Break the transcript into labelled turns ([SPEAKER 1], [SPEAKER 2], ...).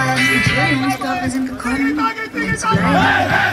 [SPEAKER 1] ich glaube, wir sind gekommen, um zu bleiben.